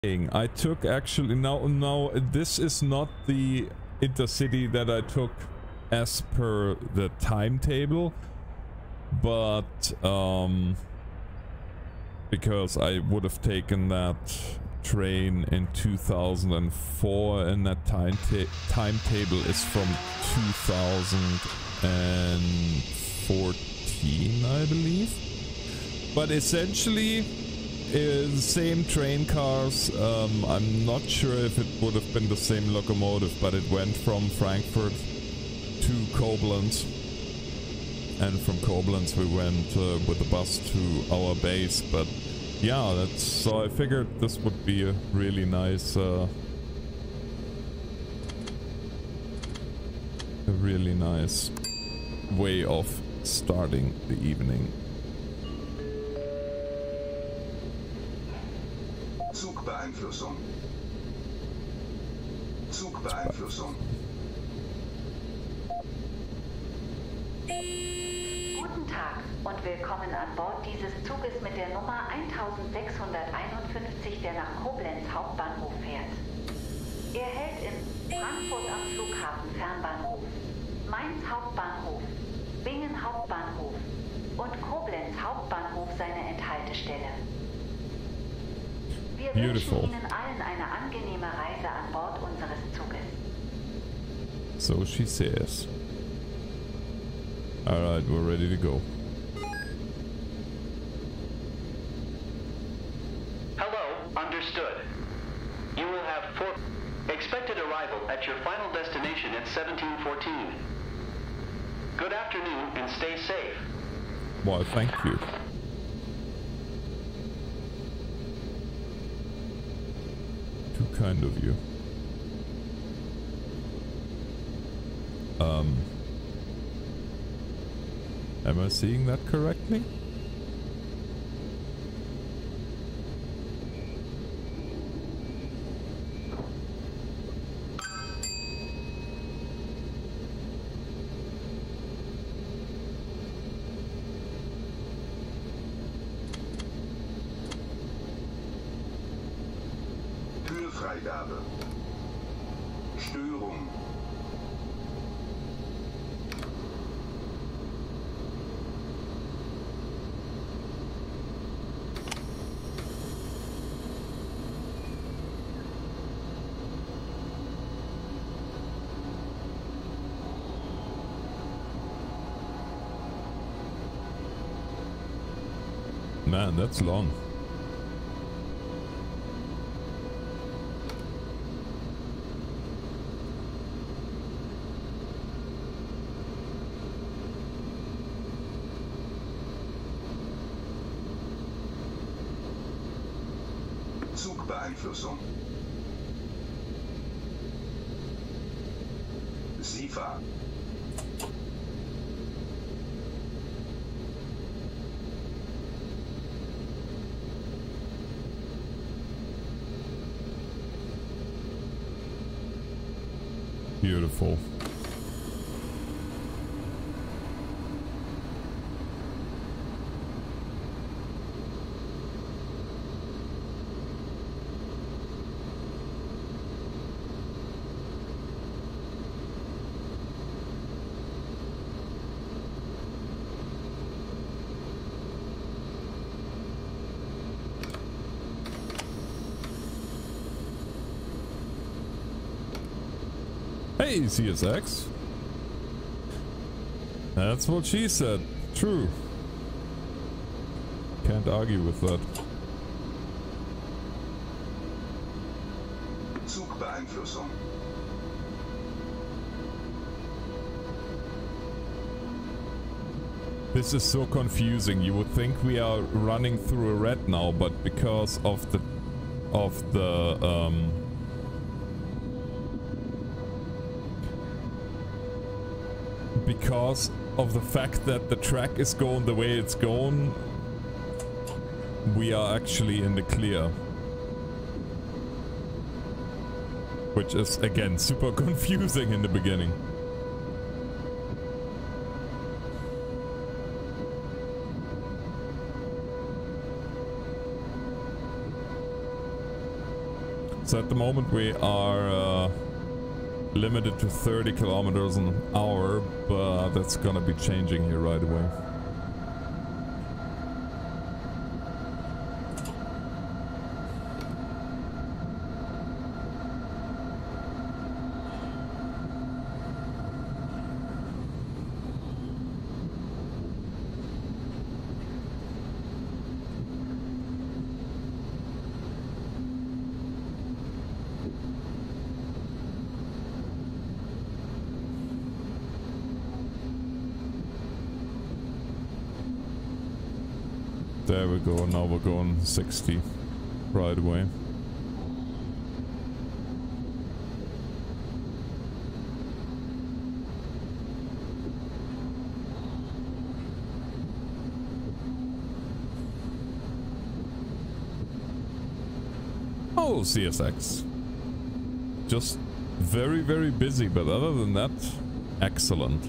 I took actually now this is not the intercity that I took as per the timetable, but because I would have taken that train in 2004 and that timetable is from 2014, I believe. But essentially same train cars. I'm not sure if it would have been the same locomotive, but it went from Frankfurt to Koblenz, and from Koblenz we went with the bus to our base. But yeah, that's so I figured this would be a really nice way of starting the evening. Zugbeeinflussung. Zugbeeinflussung. Guten Tag und willkommen an Bord dieses Zuges mit der Nummer 1651, der nach Koblenz Hauptbahnhof fährt. Er hält in Frankfurt am Flughafen Fernbahnhof, Mainz Hauptbahnhof, Bingen Hauptbahnhof und Koblenz Hauptbahnhof seine Endhaltestelle. Wir wünschen Ihnen allen eine angenehme Reise an Bord unseres Zuges. So she says. Alright, we're ready to go. Hello, understood. You will have expected arrival at your final destination at 1714. Good afternoon and stay safe. Well, thank you. Too kind of you. Am I seeing that correctly? Türfreigabe. Störung. Man, that's long. Zugbeeinflussung. SIFA. Beautiful. Hey, CSX. That's what she said. True. Can't argue with that. Zugbeeinflussung. This is so confusing. You would think we are running through a red now, but because of the because of the fact that the track is going the way it's going, we are actually in the clear. Which is, again, super confusing in the beginning. So at the moment we are limited to 30 kilometers an hour, but that's gonna be changing here right away. There we go, now we're going 60 right away. Oh, CSX. Just very, very busy, but other than that, excellent.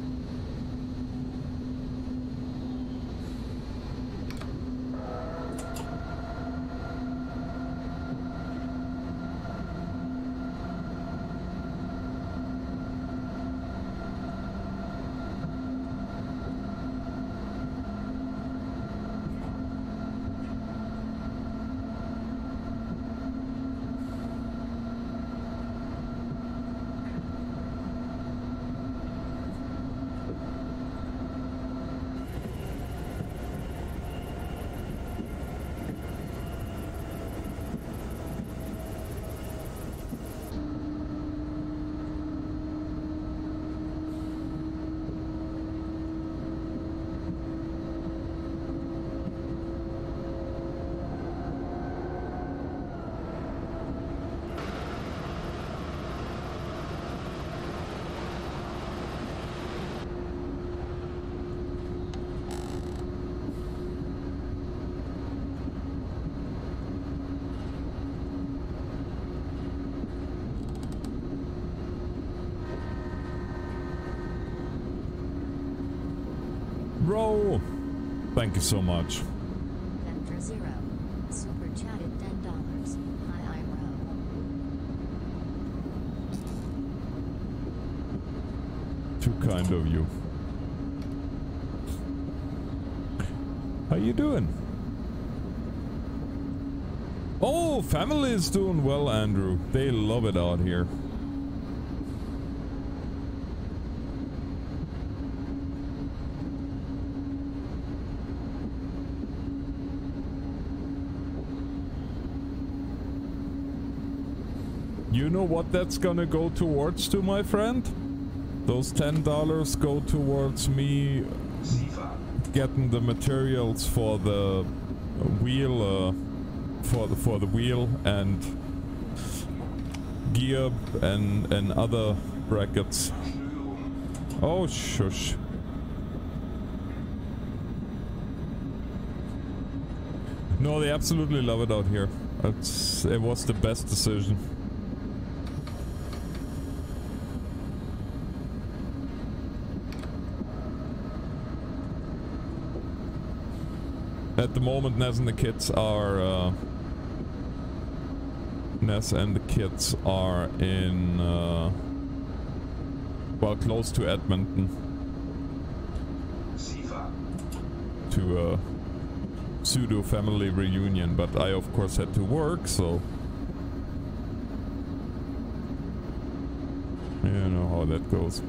Bro, thank you so much. Vector Zero, super chatted $10. Hi, bro. Too kind of you. How you doing? Oh, family is doing well, Andrew. They love it out here. You know what that's gonna go towards to, my friend? Those $10 go towards me getting the materials for the wheel, for the wheel and gear and other brackets. Oh, shush. No, they absolutely love it out here. It was the best decision. At the moment, Ness and the kids are in well, close to Edmonton to a pseudo family reunion, but I of course had to work, so you know how that goes.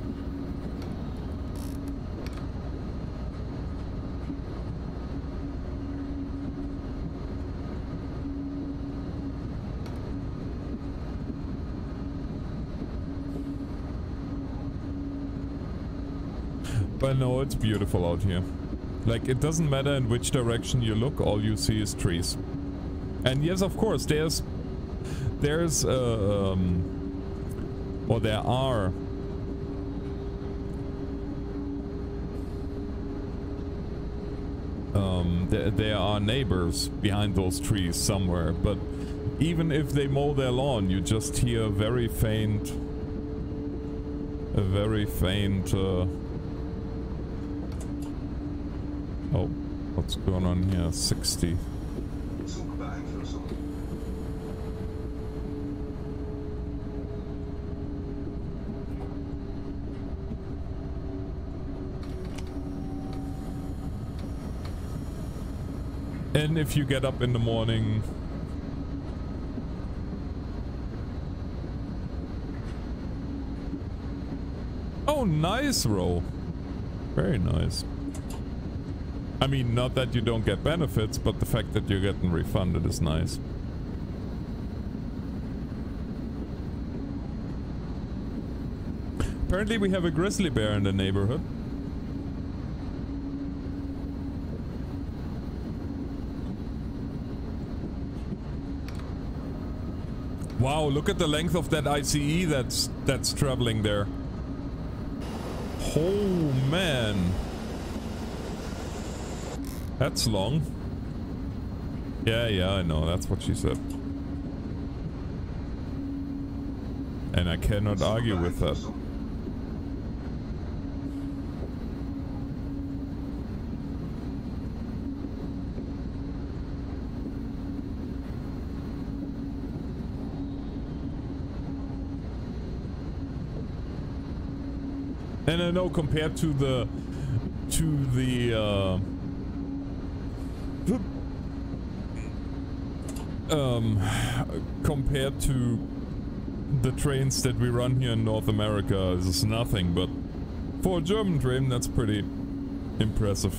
But no, it's beautiful out here. Like, it doesn't matter in which direction you look, all you see is trees. And yes, of course, there are neighbors behind those trees somewhere, but even if they mow their lawn, you just hear a very faint oh, what's going on here? 60. And if you get up in the morning... Oh, nice, Ro. Very nice. I mean, not that you don't get benefits, but the fact that you're getting refunded is nice. Apparently we have a grizzly bear in the neighborhood. Wow, look at the length of that ICE that's traveling there. Oh man. That's long. Yeah, I know, that's what she said. And I cannot argue with that. And I know compared to the compared to the trains that we run here in North America, this is nothing, but for a German train that's pretty impressive.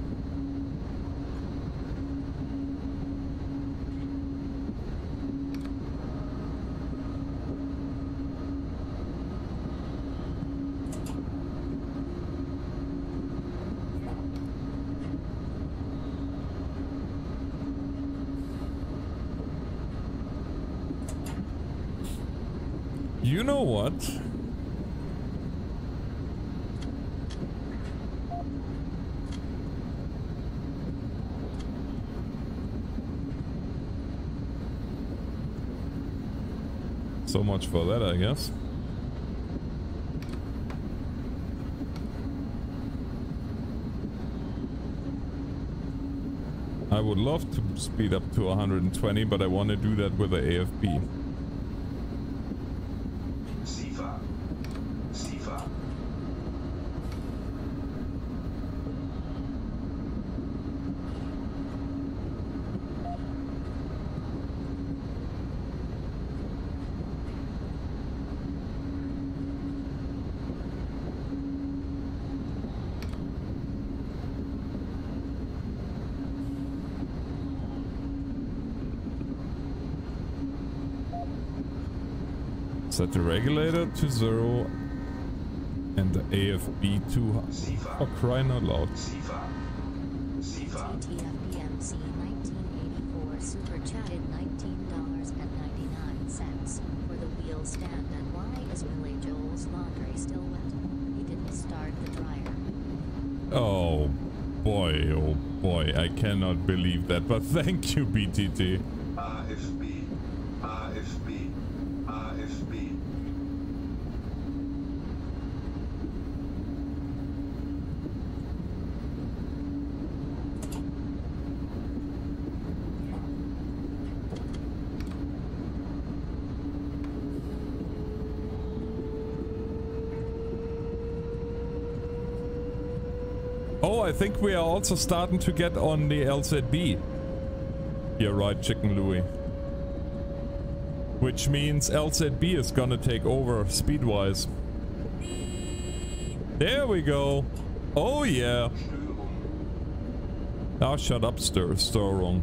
You know what? So much for that, I guess. I would love to speed up to 120, but I want to do that with the AFB. Set the regulator to 0 and the AFB to for crying out loud. TTFBMC 1984 super chatted $19.99 for the wheel stand. And why is Willie Joel's laundry still wet? He didn't start the dryer. Oh boy, I cannot believe that, but thank you, BTT. AFB, AFB, AFB. Oh, I think we are also starting to get on the LZB. You're right, Chicken Louie. Which means LZB is gonna take over speed-wise. There we go. Oh yeah. Ah, shut up, Störung.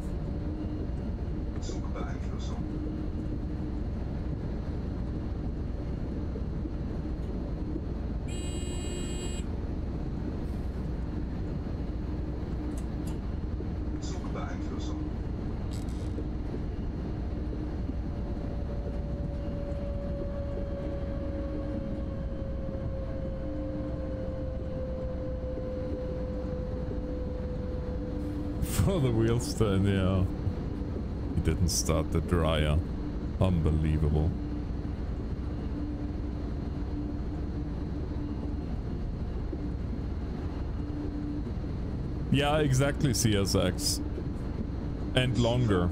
For the wheel stand, yeah. He didn't start the dryer. Unbelievable. Yeah, exactly, CSX. And longer.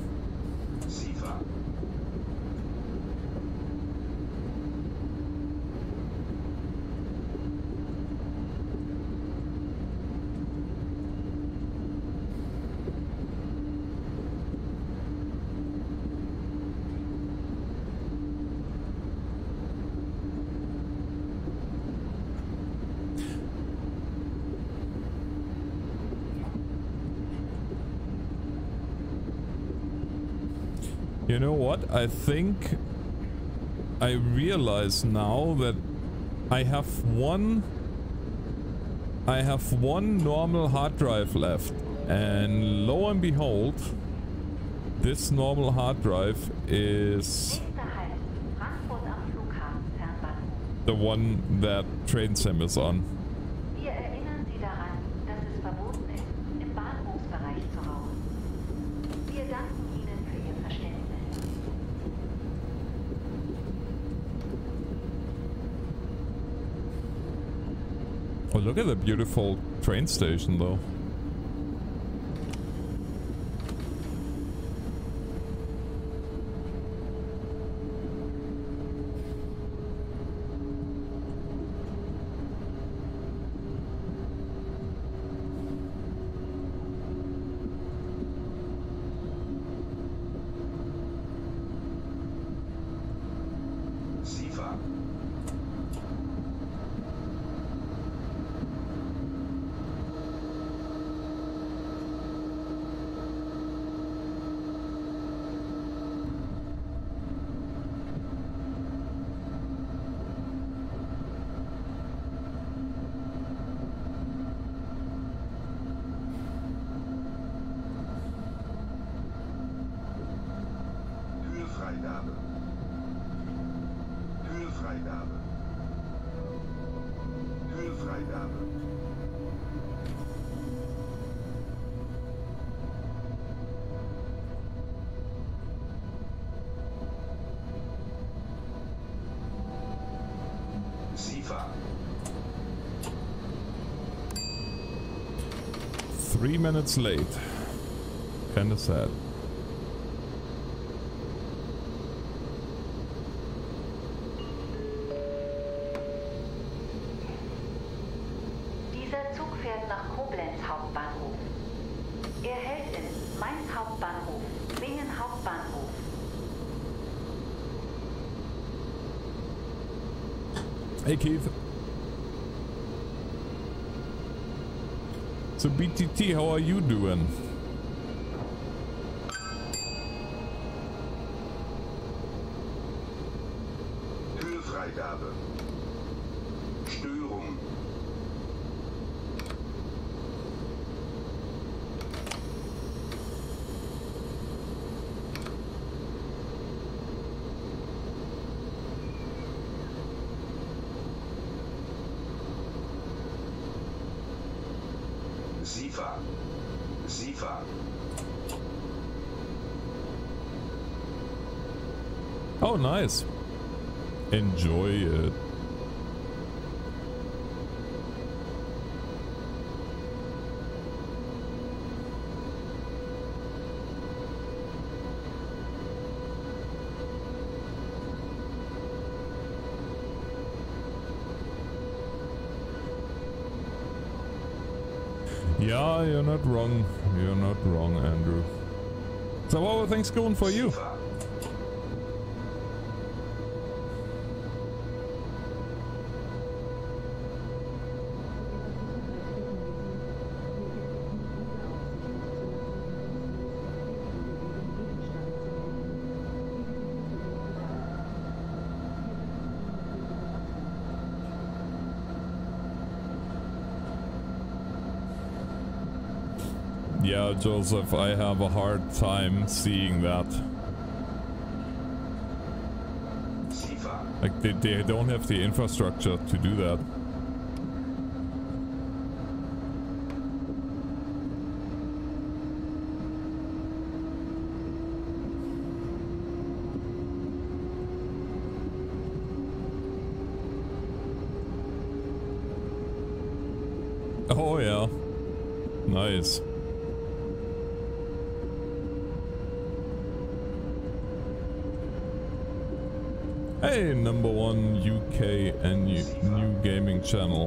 You know what? I think I realize now that I have one normal hard drive left, and lo and behold, this normal hard drive is Nächster Halt, Frankfurt am Flughafen Fernbahnhof. the one that Train Sim is on. Wir erinnern Sie daran, dass es verboten ist, im Bahnhofsbereich zu rauchen. Wir danken Ihnen für Ihr Verständnis. Oh, look at the beautiful train station though. SIFA. Türfreigabe. Türfreigabe. Türfreigabe. SIFA. 3 minutes late. Kinda sad. Dieser Zug fährt nach Koblenz Hauptbahnhof. Er hält in Mainz Hauptbahnhof, Bingen Hauptbahnhof. Hey Keith. So BTT, how are you doing? Türfreigabe. Störung. SIFA. SIFA. Oh, nice. Enjoy it. Yeah, you're not wrong. You're not wrong, Andrew. So how are things going for you? SIFA. Yeah, Joseph, I have a hard time seeing that. SIFA. Like, they don't have the infrastructure to do that. Oh yeah. Nice. Hey, #1 UK and new gaming channel.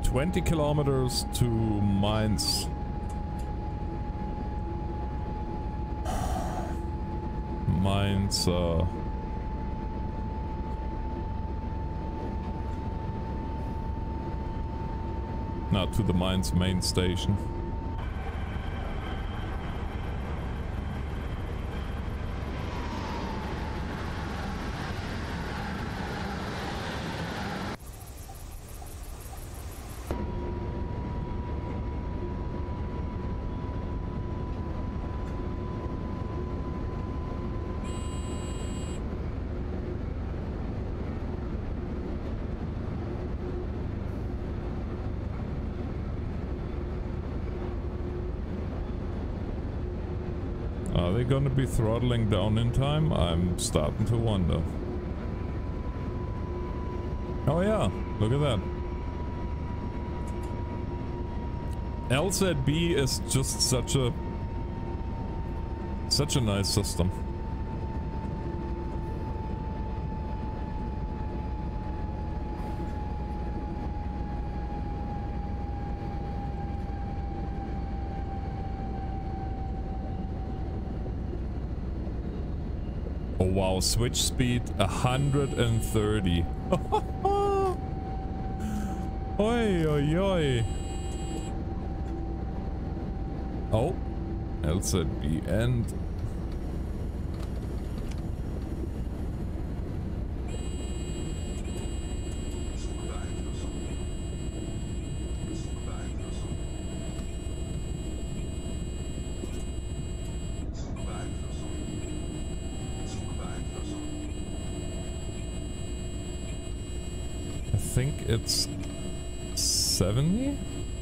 20 kilometers to Mainz. Mainz, not to the Mainz main station. Are they gonna be throttling down in time? I'm starting to wonder. Oh yeah, look at that. LZB is just such a nice system. Oh wow, switch speed 130. Oi, oi, oi. Oh, LZB and I think it's 70?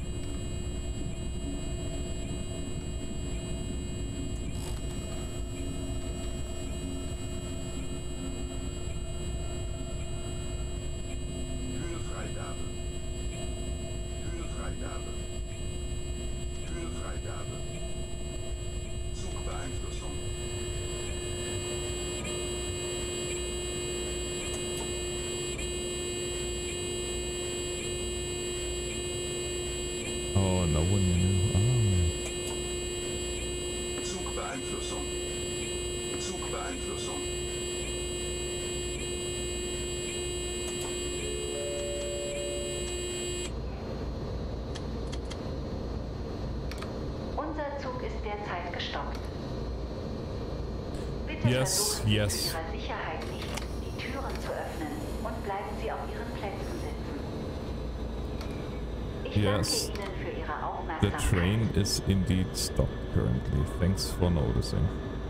Oh, no one knew. Oh. Zugbeeinflussung. Zugbeeinflussung. Unser Zug ist derzeit gestoppt. Bitte Yes, versuchen Sie yes. zu Ihrer Sicherheit nicht, die Türen zu öffnen und bleiben Sie auf Ihren Plätzen sitzen. Ich Yes. danke Ihnen für Ihre The Aufmerksamkeit. train is indeed stopped currently. Thanks for noticing.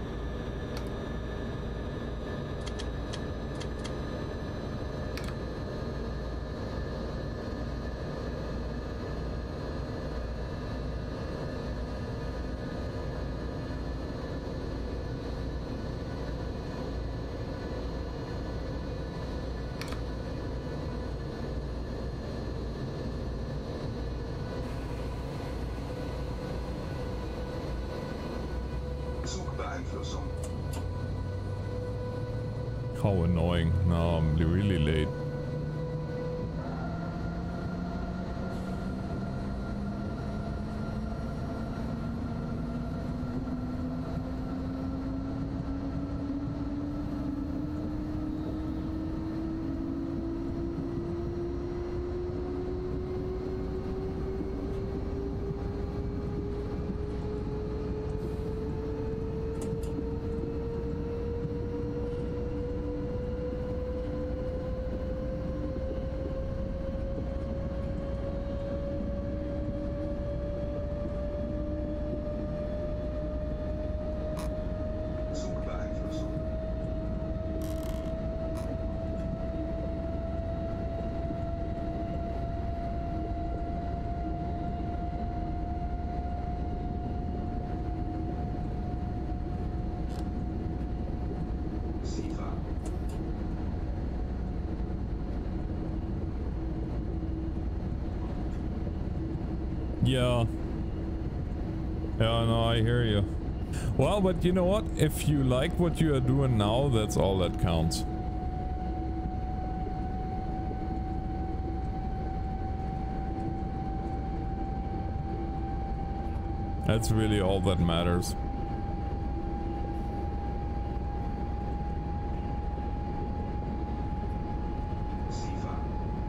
Zugbeeinflussung. How annoying. Now I'm really late. Zugbeeinflussung. SIFA. Yeah. Yeah, no, I hear you. Well, but you know what? If you like what you are doing now, that's all that counts. That's really all that matters. Sifa.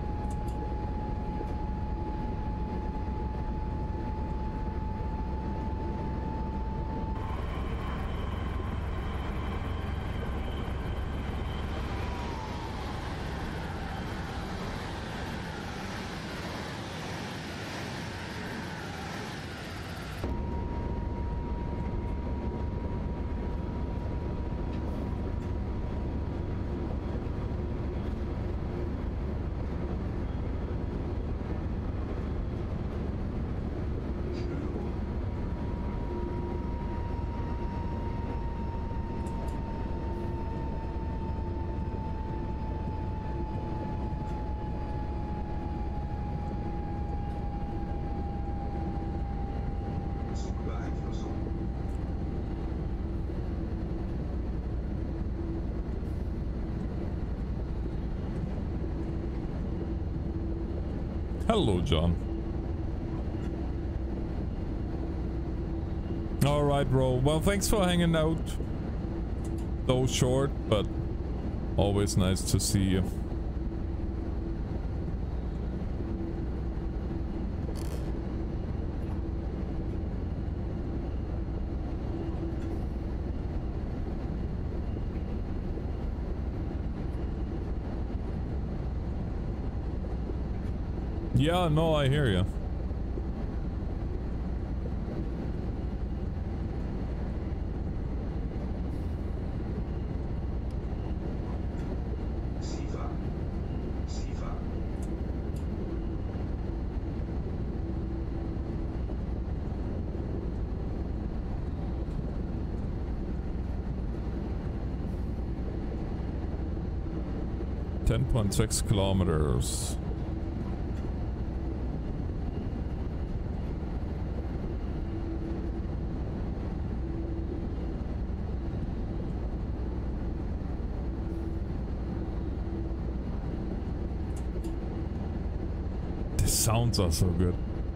Zugbeeinflussung. Hello, John. Alright, bro. Well, thanks for hanging out. Though short, but always nice to see you. Yeah, no, I hear you. Sifa. Sifa. .6 kilometers. The sounds are so good.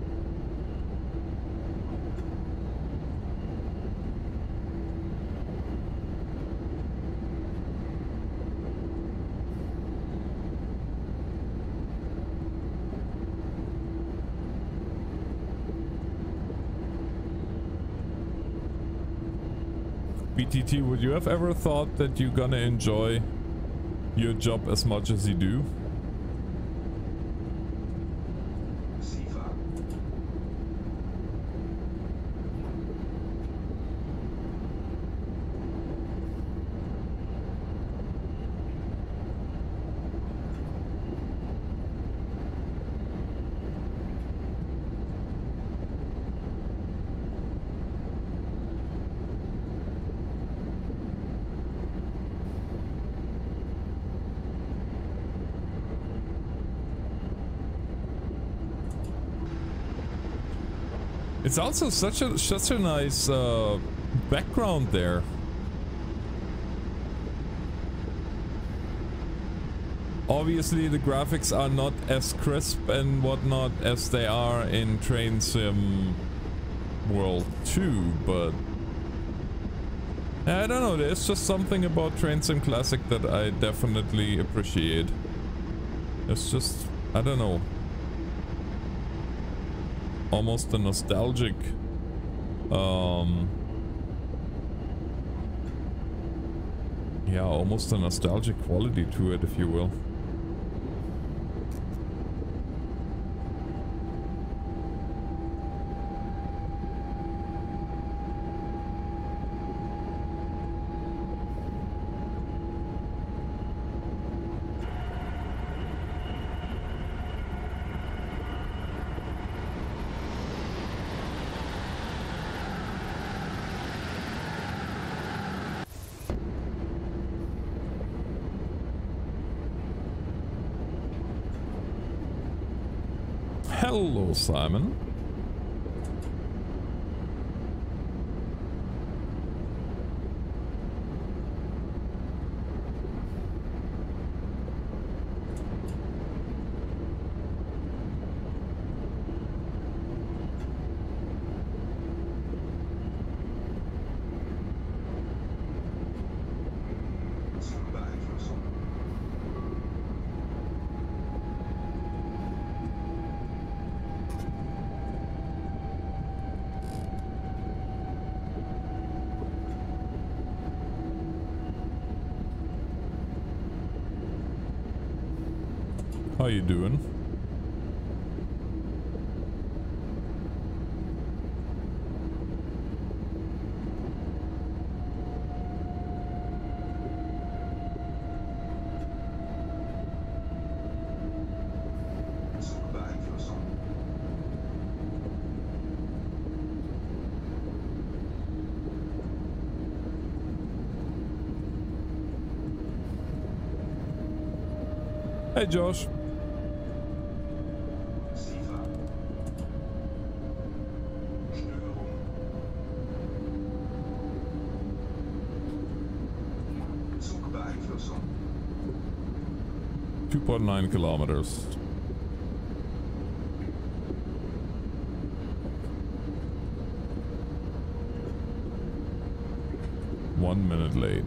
BTT, would you have ever thought that you're gonna enjoy your job as much as you do? Sifa. It's also such a nice background there. Obviously the graphics are not as crisp and whatnot as they are in Train Sim World 2, but I don't know, there's just something about Train Sim Classic that I definitely appreciate. It's just, I don't know, almost a nostalgic yeah, almost a nostalgic quality to it, if you will. Hello, Simon. How you doing? Zugbeeinflussung. Hey Josh. SIFA. Störung. 2.9 kilometers. One minute late.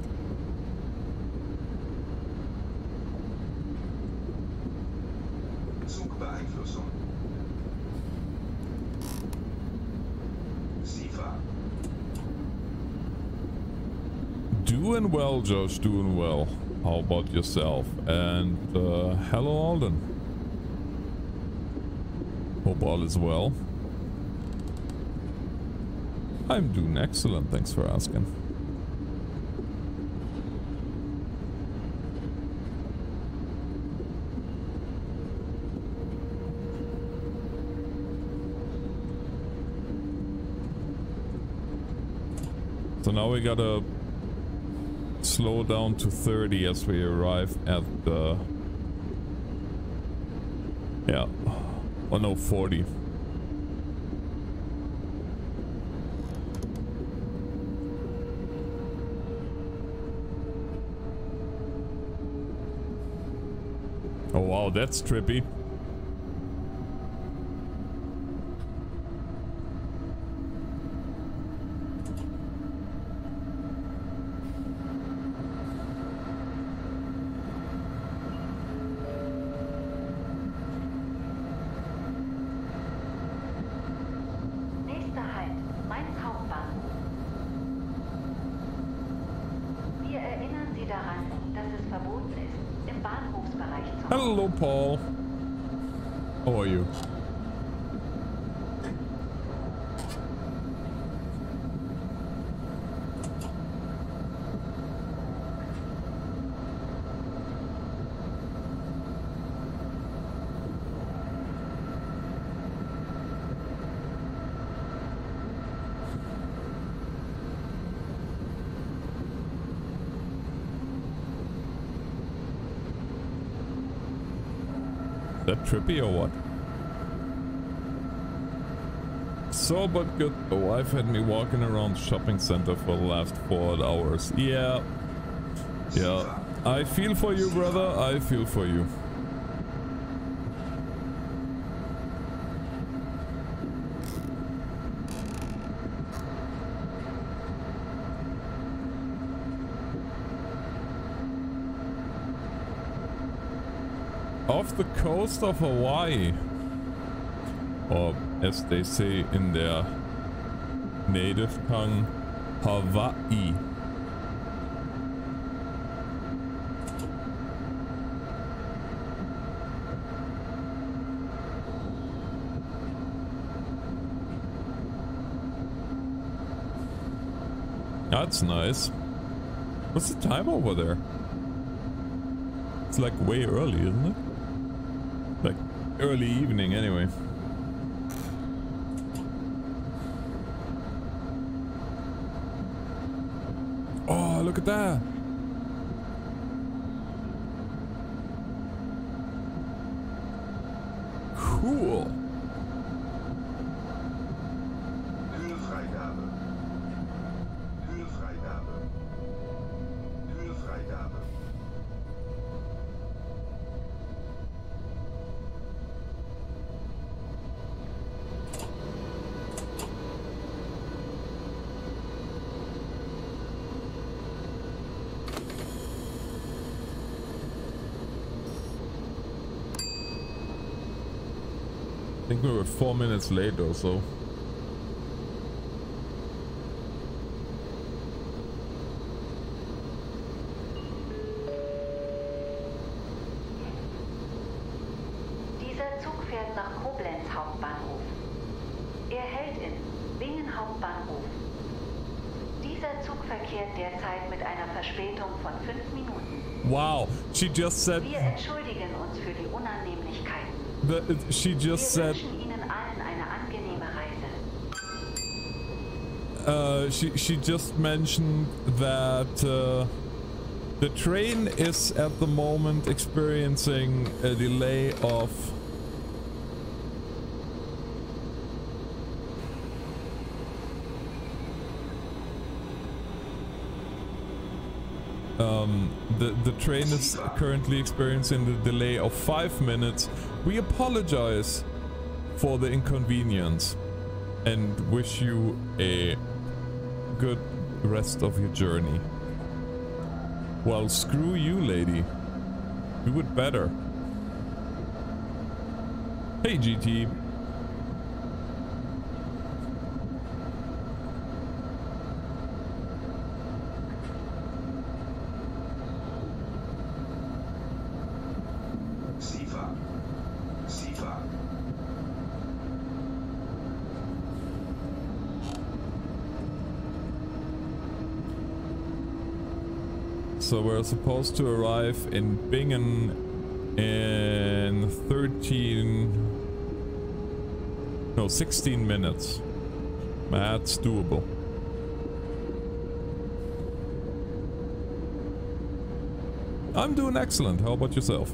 Zugbeeinflussung. SIFA. Doing well, Josh, doing well. How about yourself? And hello, Alden. Hope all is well. I'm doing excellent, thanks for asking. So now we gotta slow down to 30 as we arrive at the... Yeah. Oh no, 40. Oh wow, that's trippy. Nächster Halt, Mainz Hauptbahnhof. Wir erinnern Sie daran, dass es verboten ist, im Bahnhofsbereich zu parken. Hello, Paul. How are you? That trippy or what? So but good. The wife had me walking around the shopping center for the last 4 hours. Yeah. Yeah. I feel for you, brother. I feel for you. Off the coast of Hawaii, or as they say in their native tongue, Hawaii. That's nice. What's the time over there? It's like way early, isn't it? Like early evening anyway. Oh, look at that. Cool. Höhenfreigabe. Höhenfreigabe. Höhenfreigabe. I think we were 4 minutes late or so. Zug fährt nach Koblenz Hauptbahnhof. Er hält in Bingen Hauptbahnhof. Dieser Zug verkehrt derzeit mit einer Verspätung von 5 Minuten. Wow, she just said. Wir entschuldigen uns für die Unannehmlichkeiten. She just Wir said. wünschen Ihnen allen eine angenehme Reise. She just mentioned that the train is at the moment experiencing a delay of the train is currently experiencing the delay of 5 minutes. We apologize for the inconvenience and wish you a good rest of your journey. Well, screw you, lady. Do it better. Hey, GT. So we're supposed to arrive in Bingen in 16 minutes. That's doable. I'm doing excellent. How about yourself?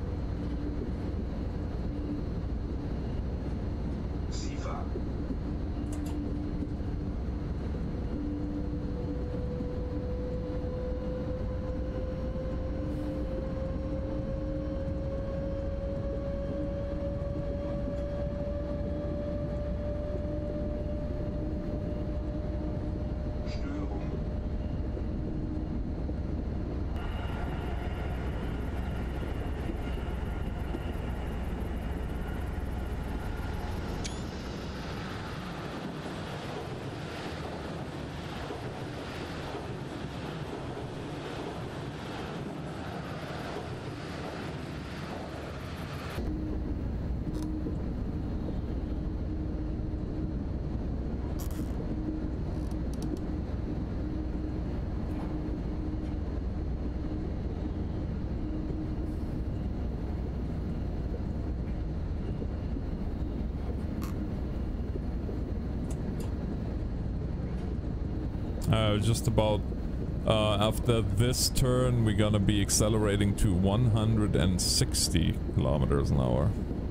Just about after this turn, we're gonna be accelerating to 160 kilometers an hour.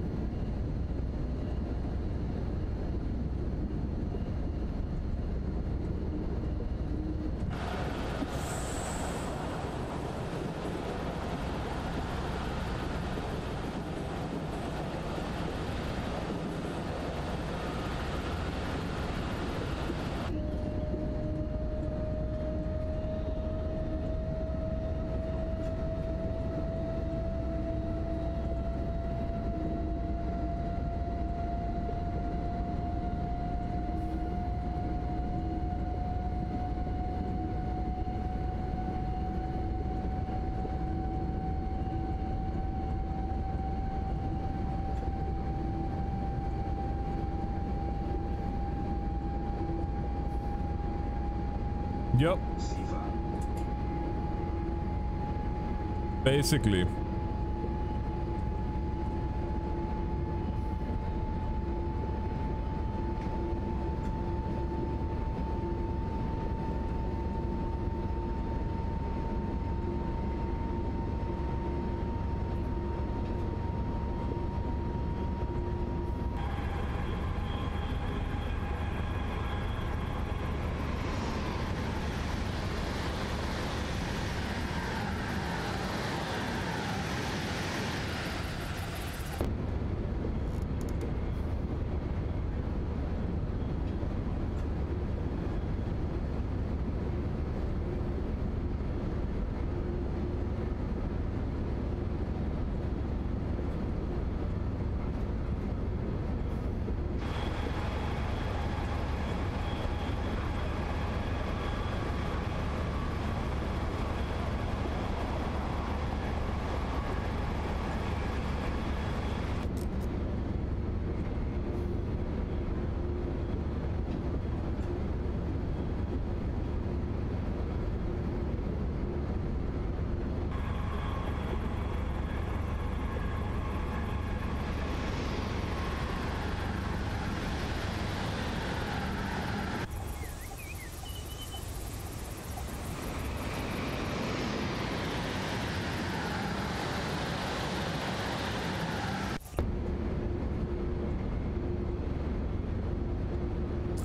Yep. Basically.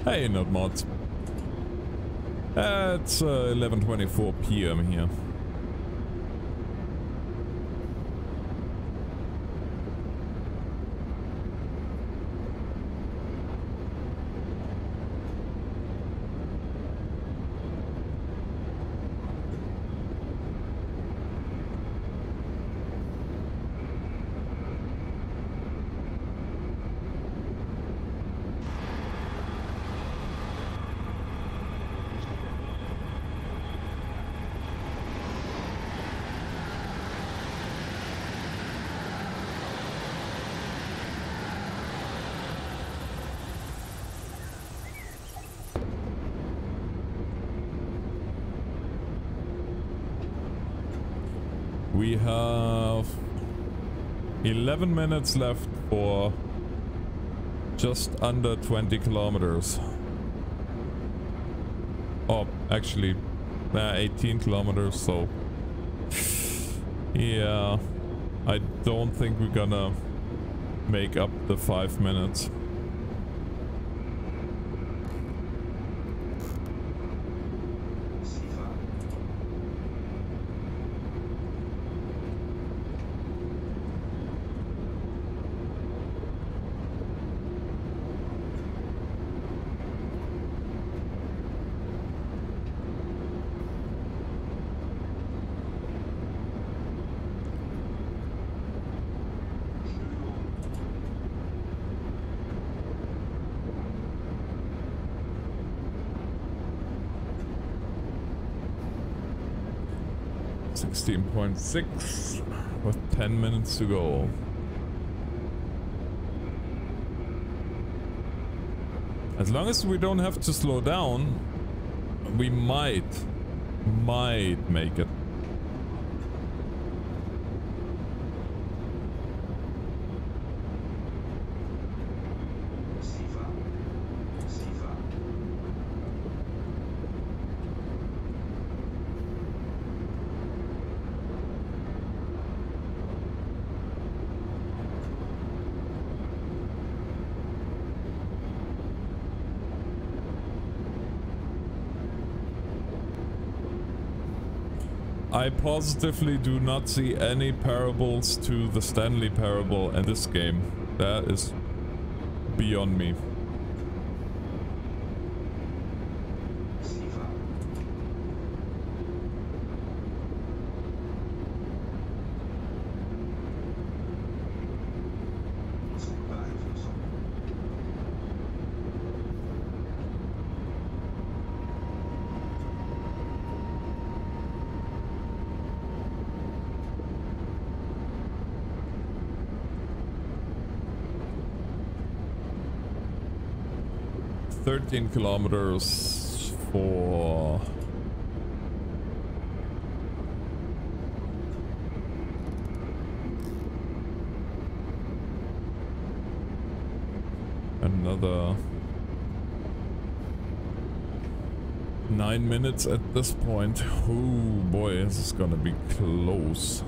Hey, not mods. It's 11:24 p.m. here. We have 11 minutes left for just under 20 kilometers. Oh, actually, 18 kilometers, so yeah, I don't think we're gonna make up the 5 minutes. .6 with 10 minutes to go. As long as we don't have to slow down, we might make it. I positively do not see any parables to the Stanley Parable in this game. That is beyond me. Kilometers for another 9 minutes at this point. Oh boy, this is gonna be close.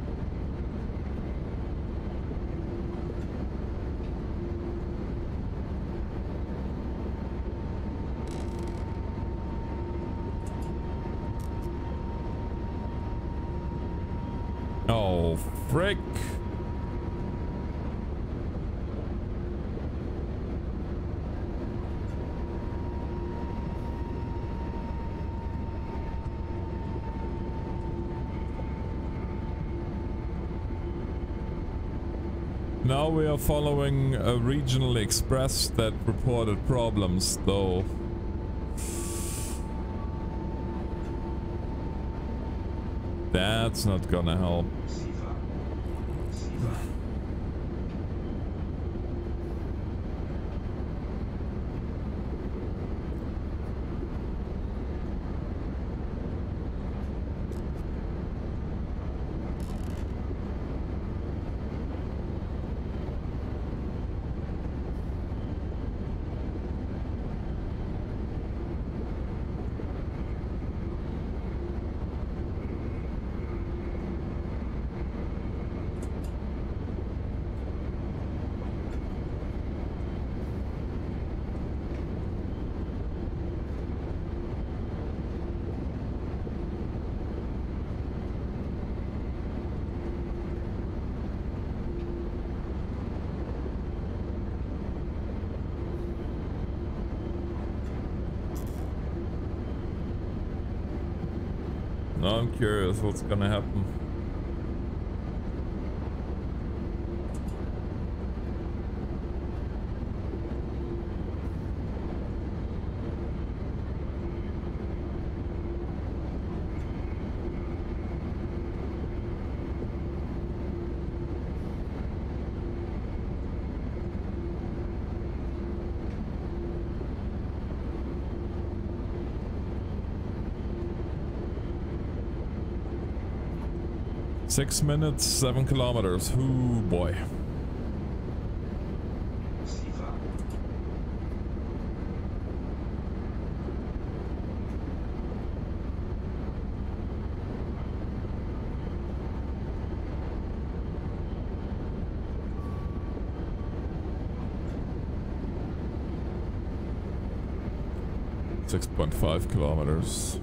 Oh, frick. Now we are following a regional express that reported problems, though. That's not gonna help. Now I'm curious what's gonna happen. Six minutes, 7 kilometers. Ooh boy. Sifa. Six 6.5 kilometers.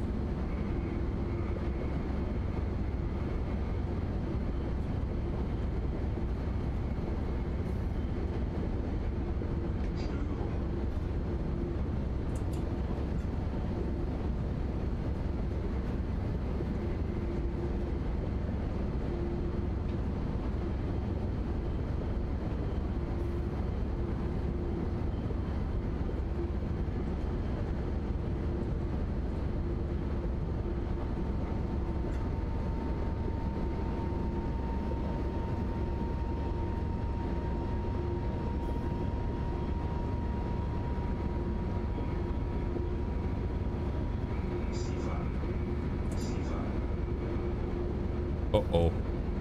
Uh-oh.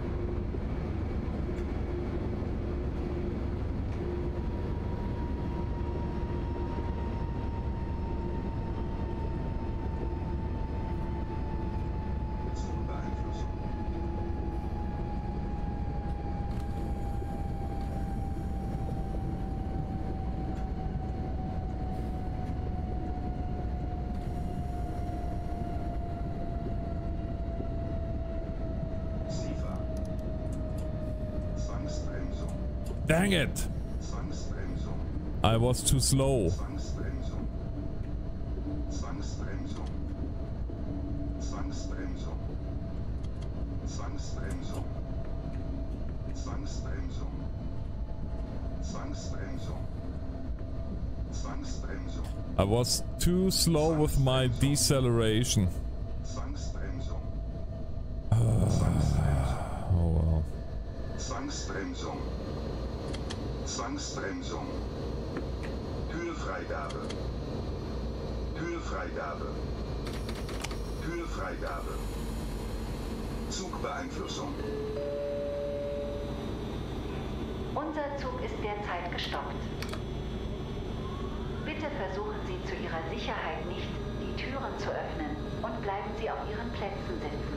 Dang it! I was too slow. Zwangsbremsung. Zwangsbremsung. Zwangsbremsung. Zwangsbremsung. Zwangsbremsung. Zwangsbremsung. Zwangsbremsung. I was too slow with my deceleration. Zwangsbremsung. Oh well. Zwangsbremsung. Zwangsbremsung. Türfreigabe. Türfreigabe. Türfreigabe. Zugbeeinflussung. Unser Zug ist derzeit gestoppt. Bitte versuchen Sie zu Ihrer Sicherheit nicht, die Türen zu öffnen und bleiben Sie auf Ihren Plätzen sitzen.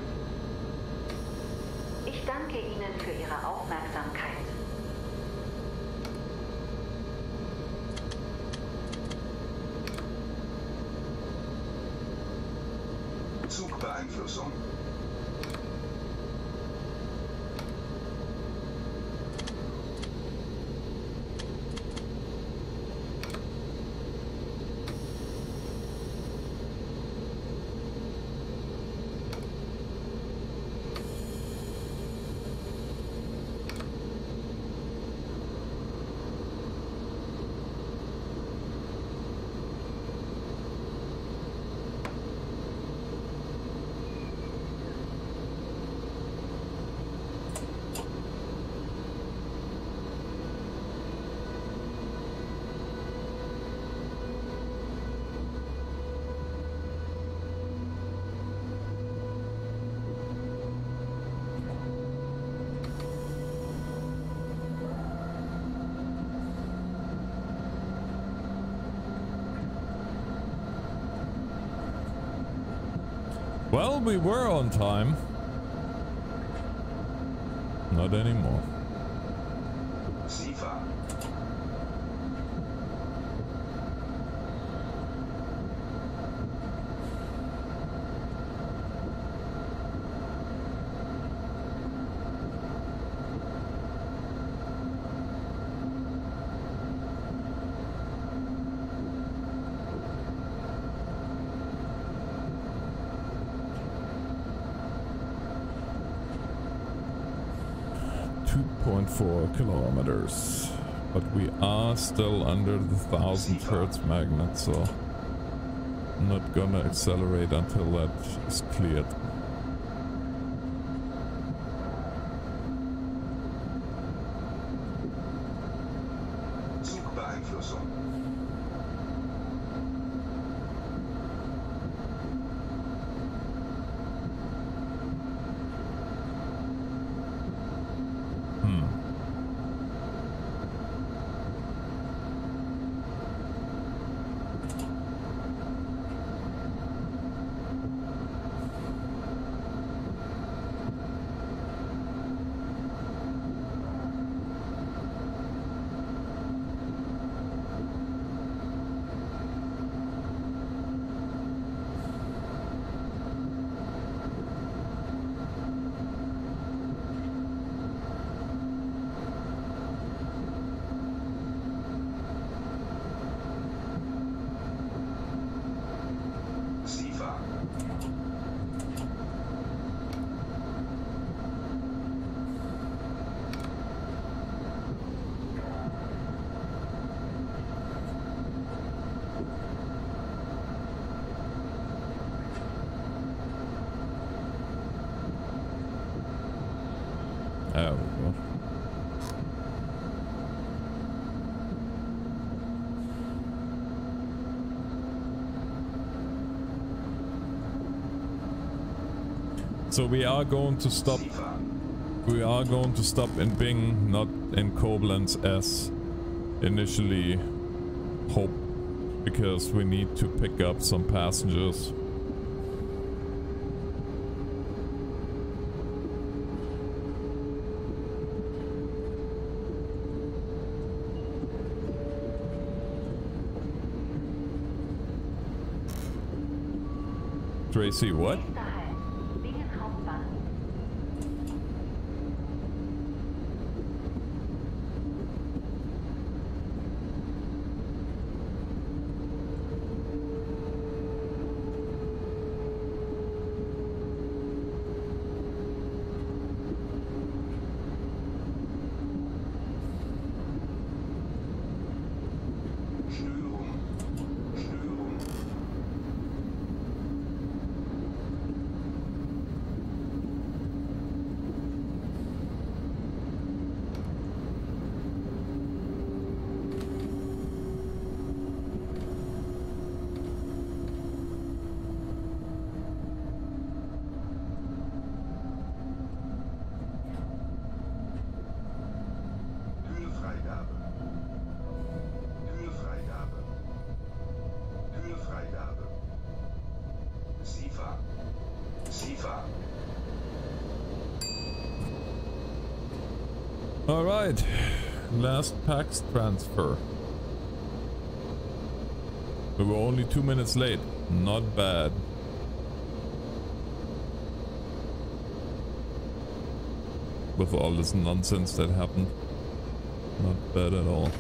Ich danke Ihnen für Ihre Aufmerksamkeit. Zugbeeinflussung. Well, we were on time. Not anymore. Sifa. 8.4 kilometers. But we are still under the 1000 Hertz magnet, so I'm not gonna accelerate until that is cleared. Zugbeeinflussung. There we go. So we are going to stop. We are going to stop in Bing, not in Koblenz as initially hoped, because we need to pick up some passengers. Tracy, what? Alright, last PAX transfer. We were only 2 minutes late, not bad. With all this nonsense that happened, not bad at all.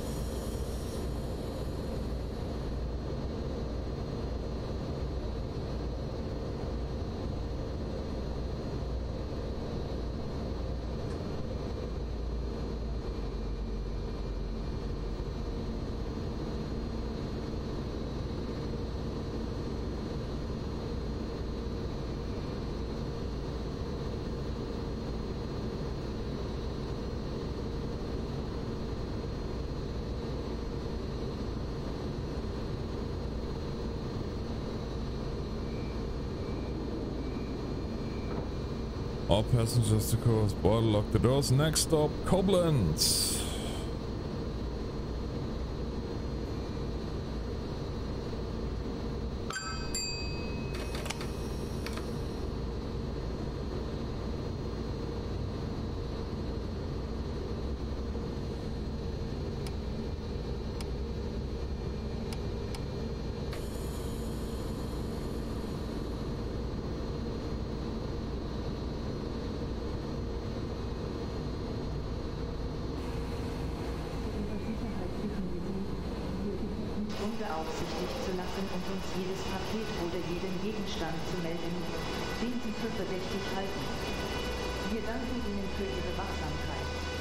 All passengers to cross border, lock the doors. Next stop, Koblenz. Unbeaufsichtigt zu lassen und uns jedes Paket oder jeden Gegenstand zu melden, den Sie für verdächtig halten. Wir danken Ihnen für Ihre Wachsamkeit.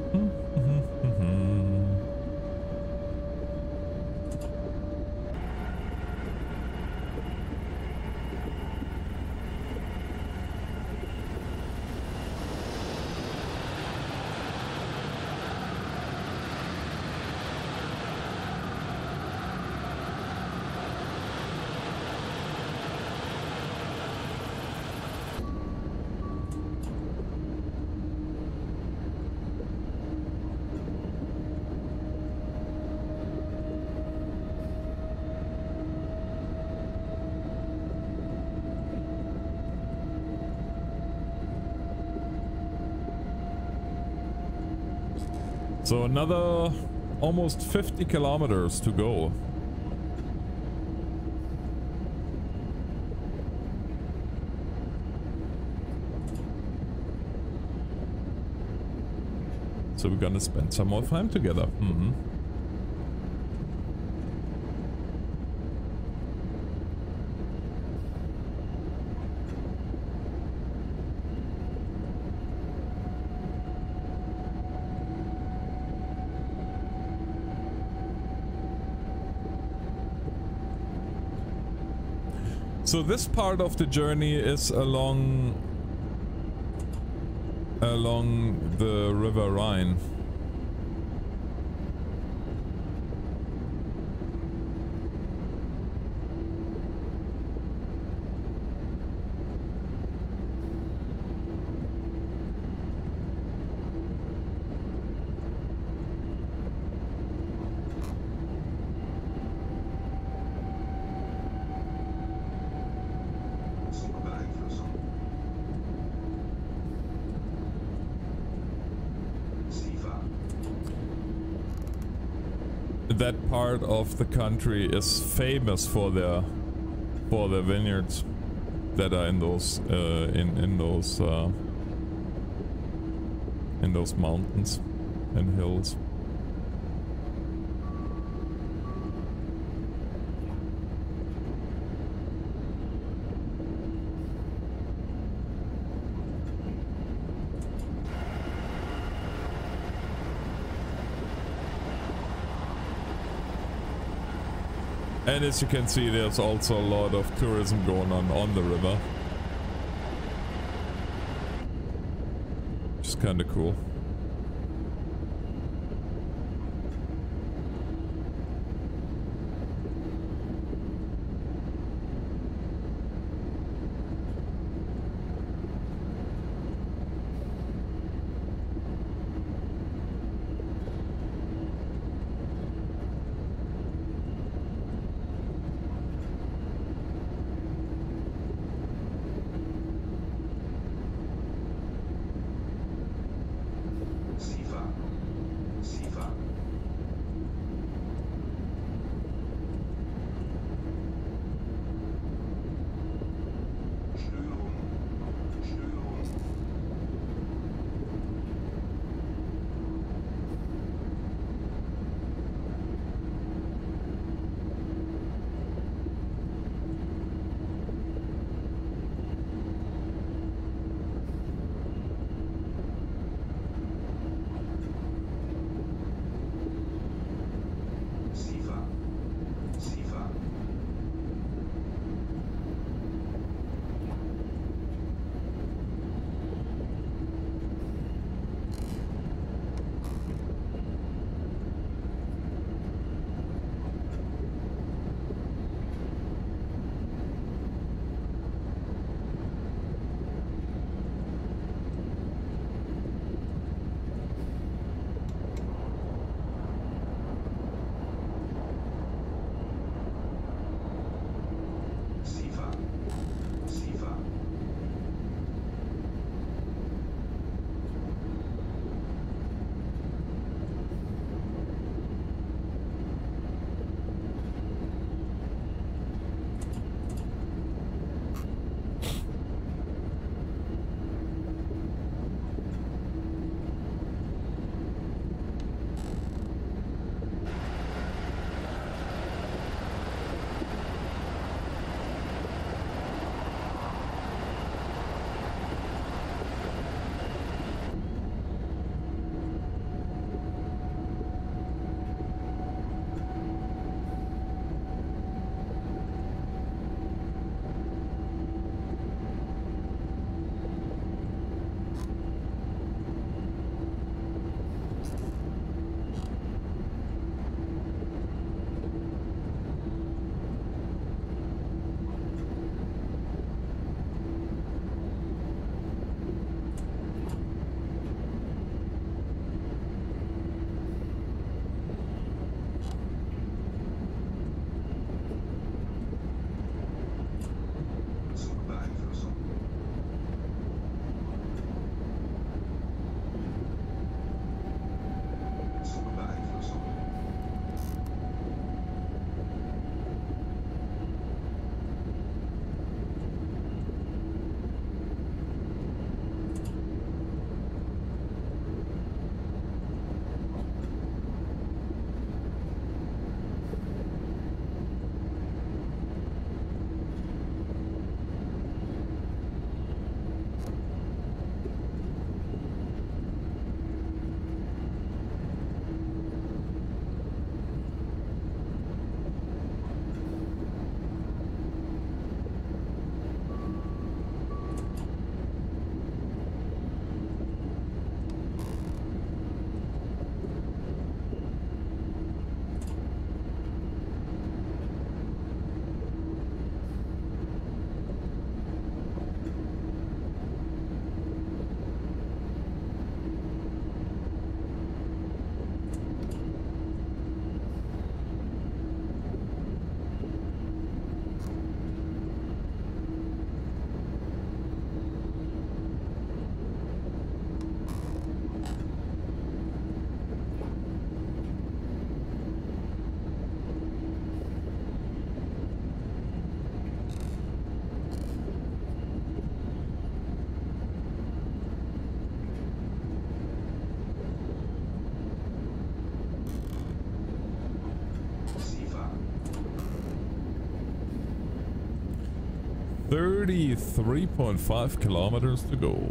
So another almost 50 kilometers to go. So we're gonna spend some more time together. So this part of the journey is along the River Rhine. Zugbeeinflussung. SIFA. That part of the country is famous for their vineyards that are in those in those mountains and hills. And as you can see, there's also a lot of tourism going on the river. Which is kind of cool. 33.5 kilometers to go.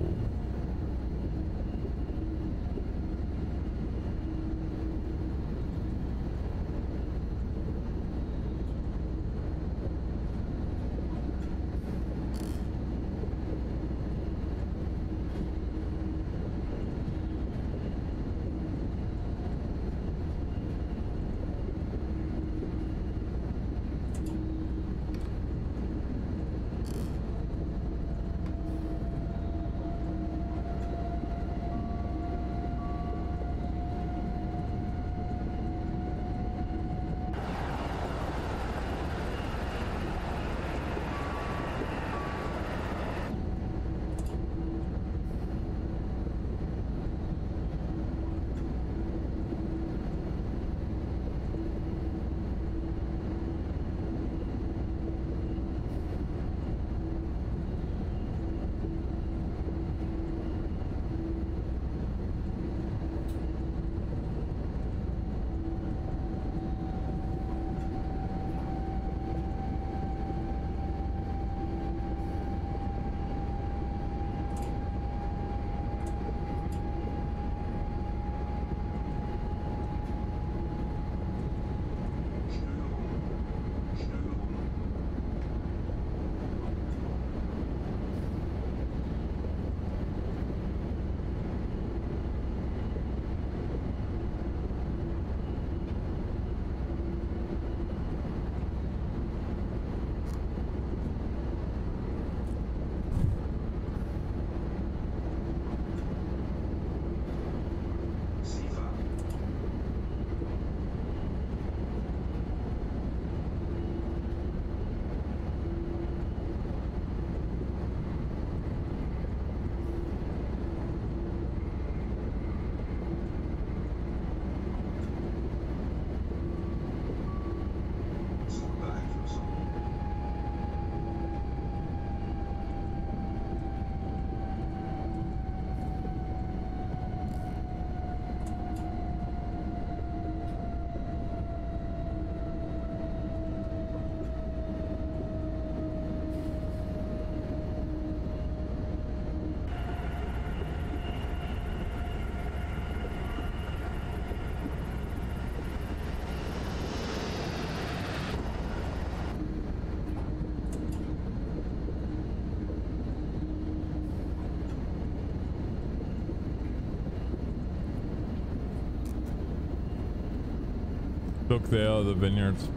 Look, there are the vineyards.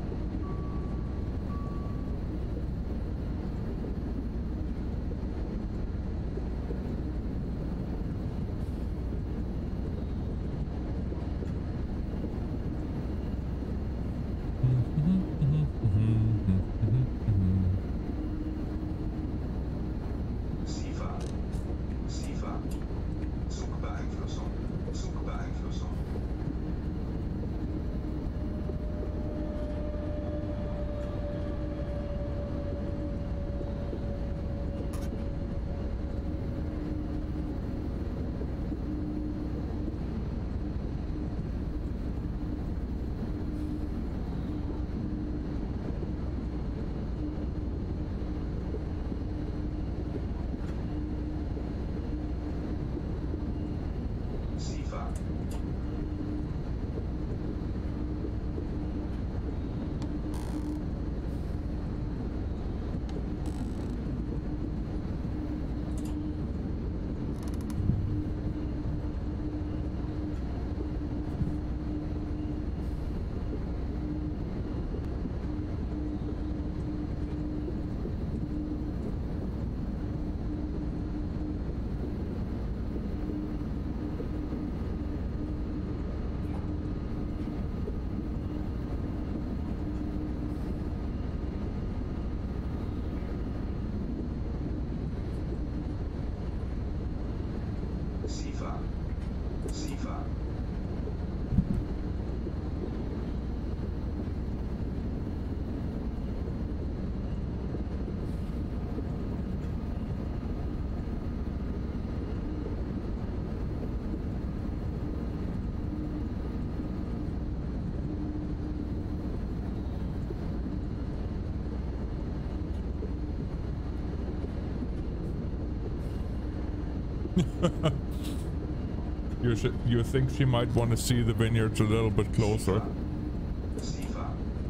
You think she might want to see the vineyards a little bit closer? Sifa.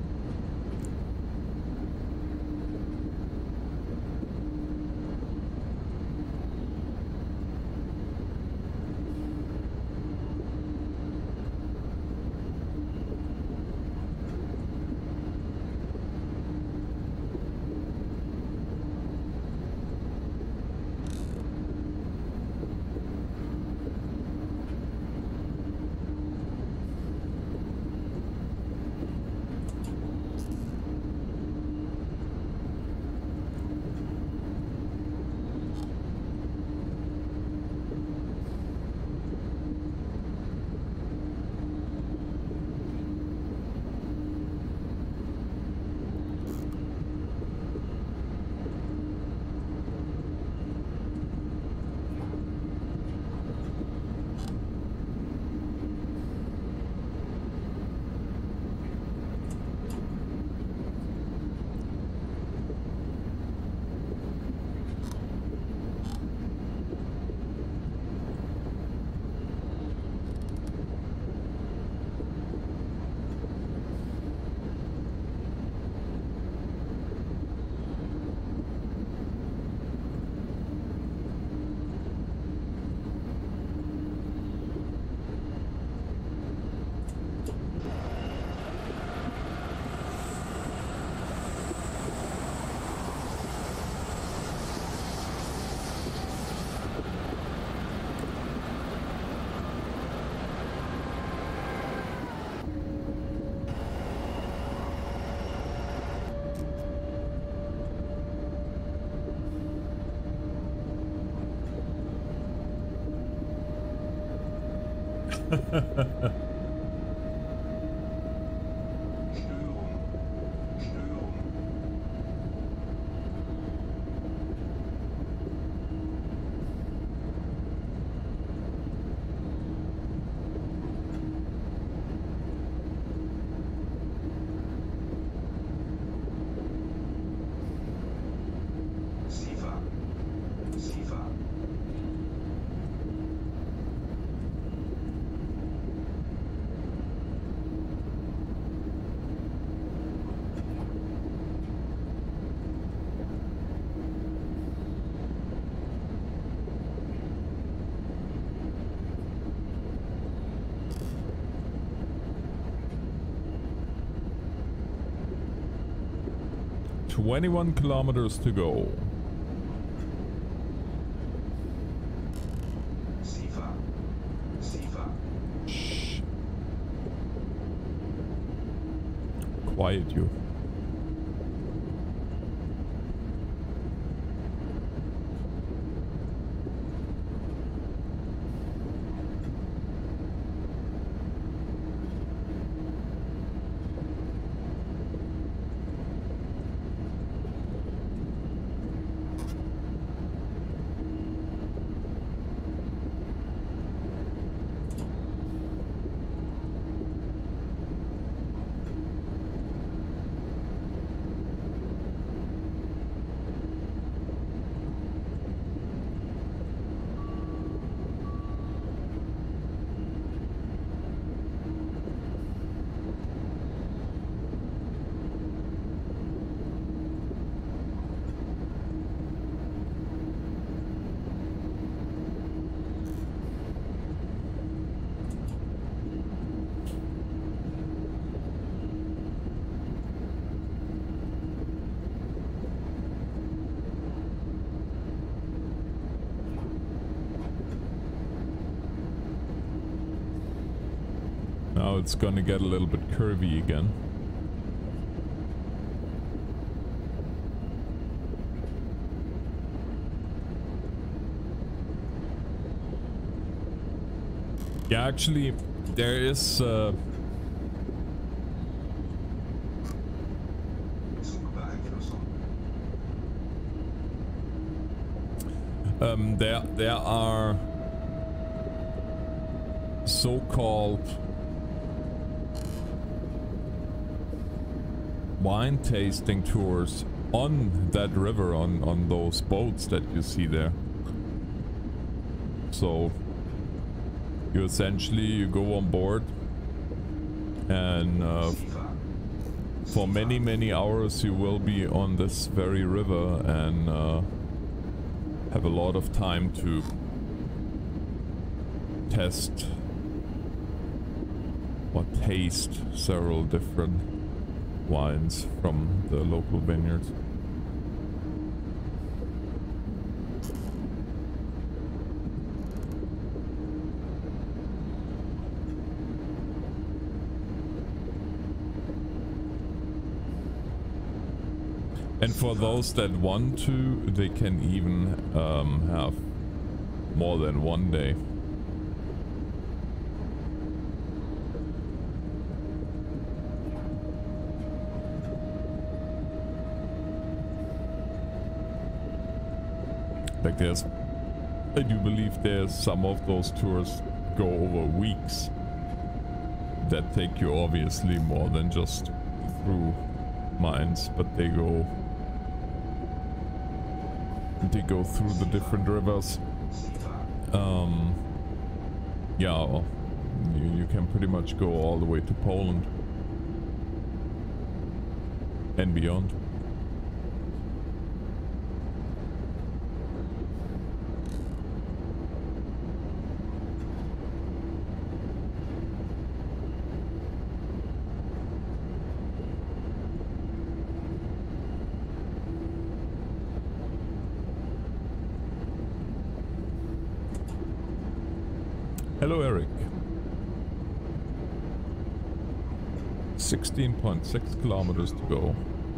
"21 kilometers to go." Sifa. Sifa. Shh. Quiet you. Now it's gonna get a little bit curvy again. Yeah, actually, there is there are so-called wine tasting tours on that river, on those boats that you see there. So you essentially go on board and for many hours you will be on this very river and have a lot of time to test or taste several different wines from the local vineyards. And for those that want to, they can even have more than one day. Like there's, I do believe there's some of those tours go over weeks that take you obviously more than just through mines, but they go through the different rivers. Yeah, you can pretty much go all the way to Poland and beyond. Hello, Eric. 16.6 kilometers to go.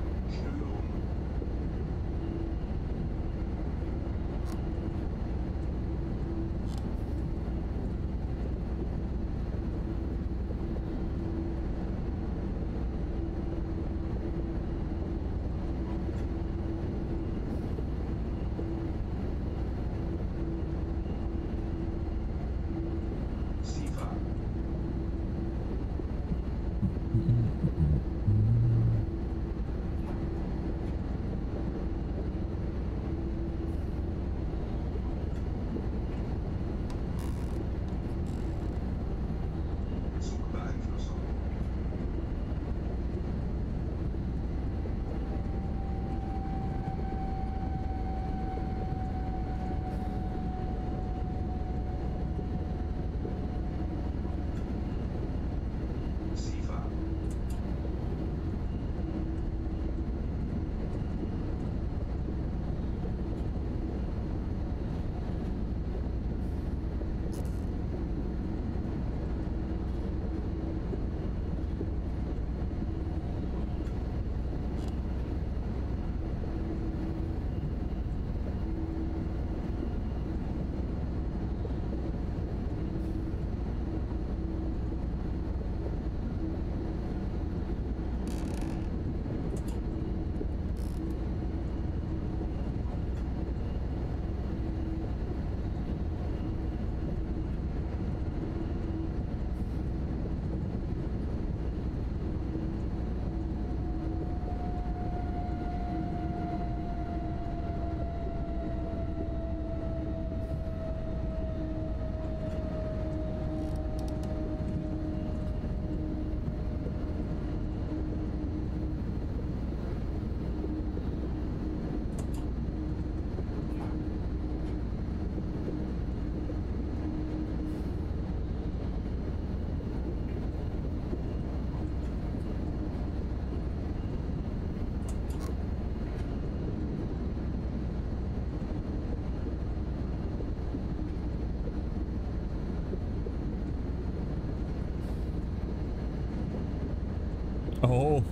Oh.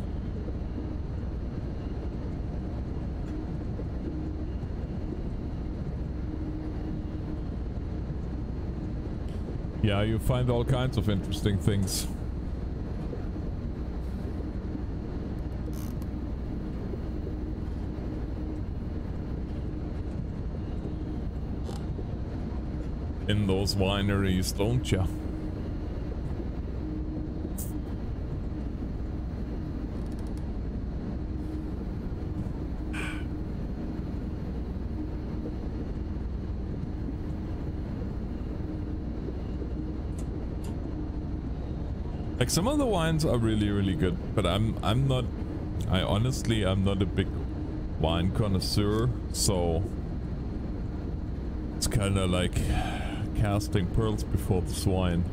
Yeah, you find all kinds of interesting things. In those wineries, don't you? Like some of the wines are really good, but I'm not. I honestly I'm not a big wine connoisseur, so it's kind of like casting pearls before the swine.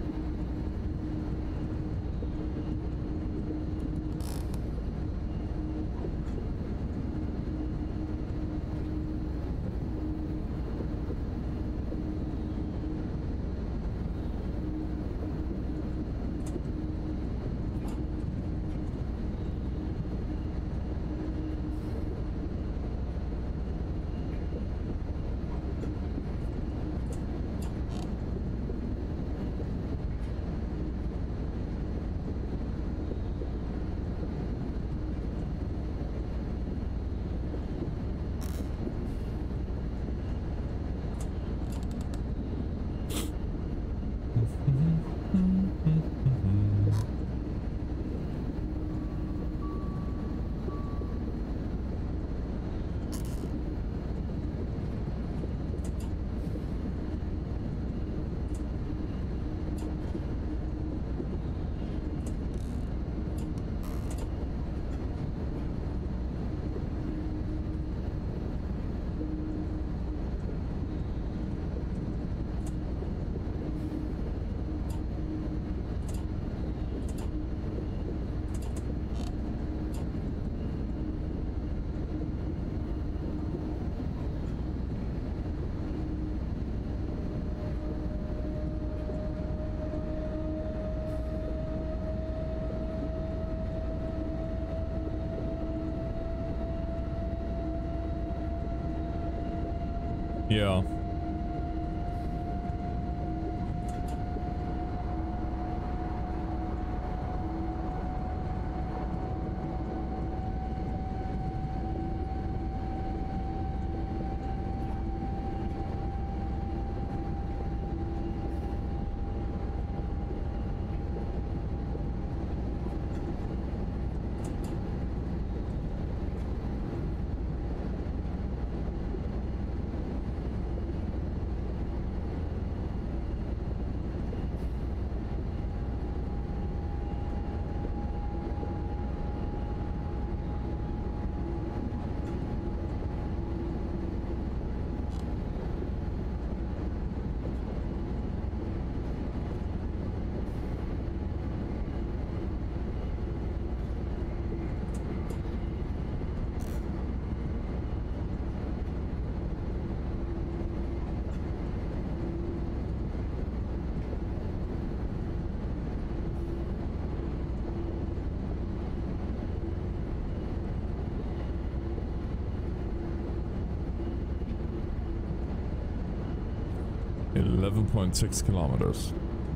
Yeah. .6 kilometers.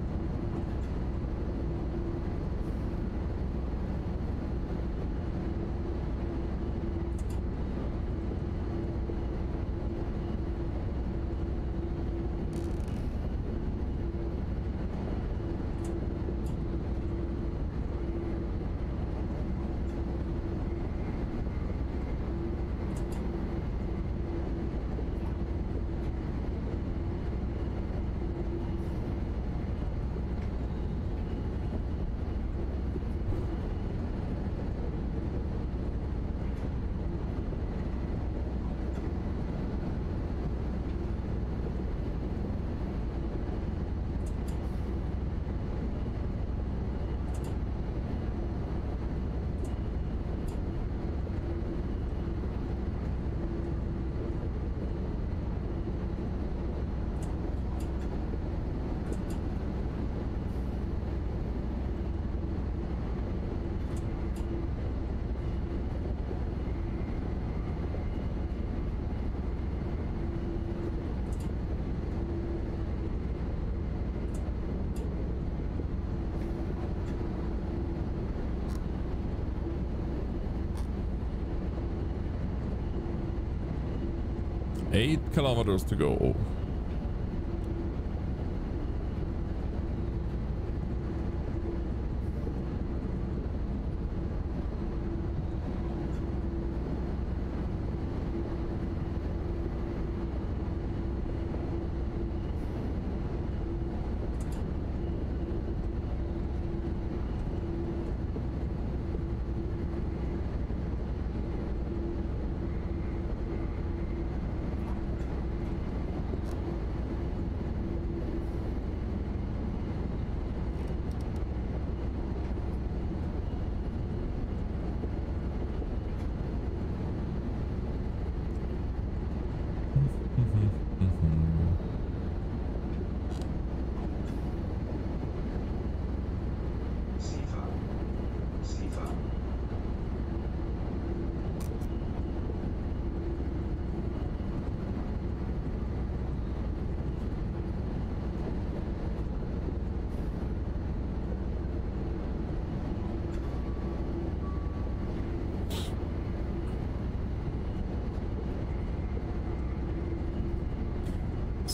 Eight kilometers to go.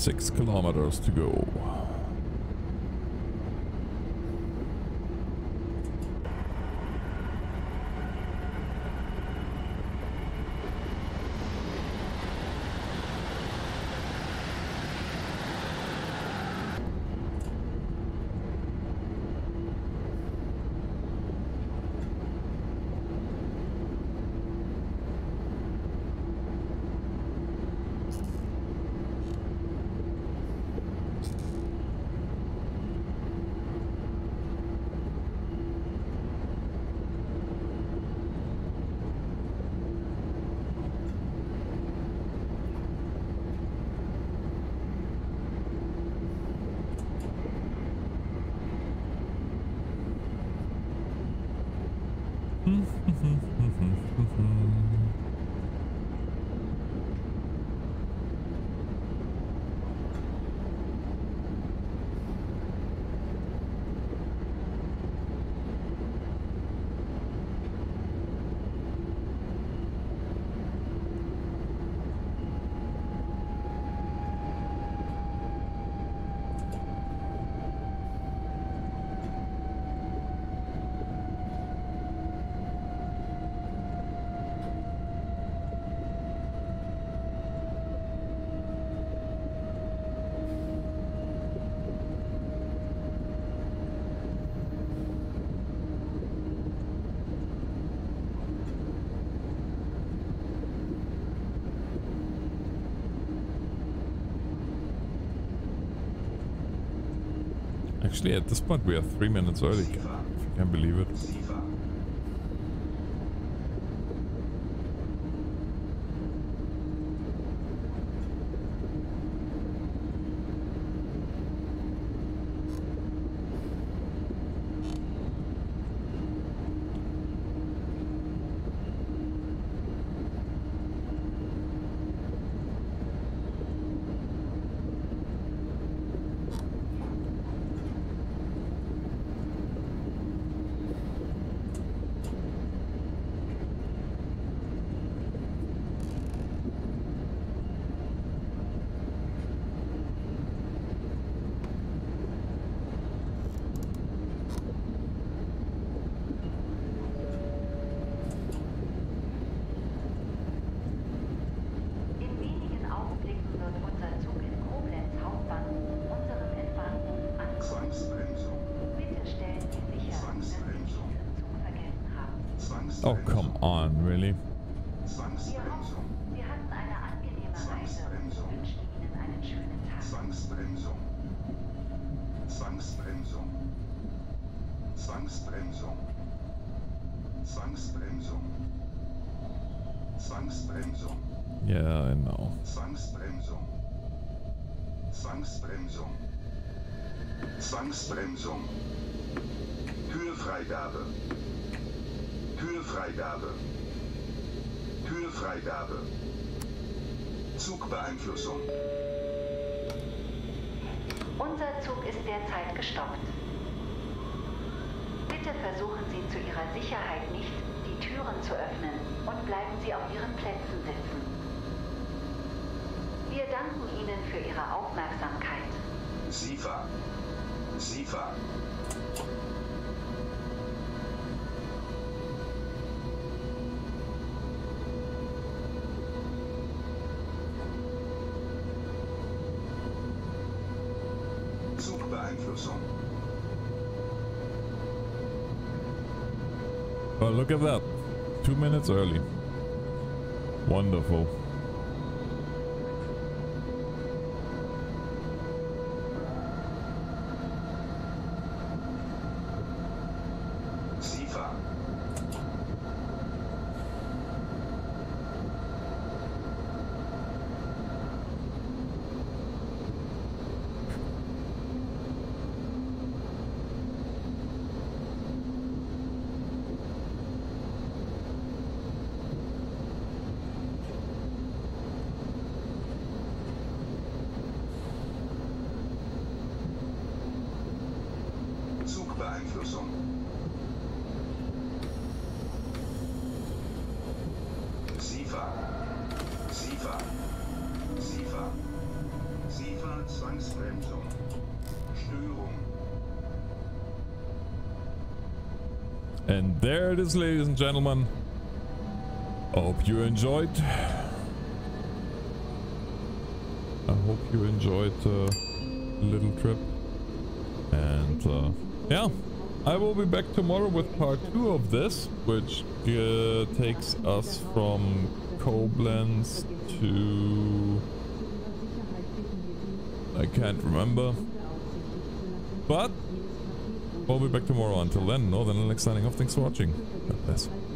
6 kilometers to go. Actually, at this point, we are 3 minutes early. If you can believe it. Oh, come on, really? Sie hatten eine angenehme Reise und wünschen Ihnen einen schönen Tag. Zwangsbremsung. Zwangsbremsung. Zwangsbremsung. Zwangsbremsung. Zwangsbremsung. Yeah, I know. Zwangsbremsung. Zwangsbremsung. Zwangsbremsung. Türfreigabe. Türfreigabe. Türfreigabe. Zugbeeinflussung. Unser Zug ist derzeit gestoppt. Bitte versuchen Sie zu Ihrer Sicherheit nicht, die Türen zu öffnen und bleiben Sie auf Ihren Plätzen sitzen. Wir danken Ihnen für Ihre Aufmerksamkeit. SIFA. SIFA. Zugbeeinflussung. Oh, look at that. 2 minutes early. Wonderful. SIFA. Zugbeeinflussung. SIFA. SIFA. SIFA. SIFA Zwangsbremsung. Störung. And there it is, ladies and gentlemen. I hope you enjoyed. I hope you enjoyed the little trip. And yeah, I will be back tomorrow with part 2 of this, which takes us from Koblenz to... I can't remember. But we'll be back tomorrow. Until then, NorthernAlex signing off. Thanks for watching. God bless.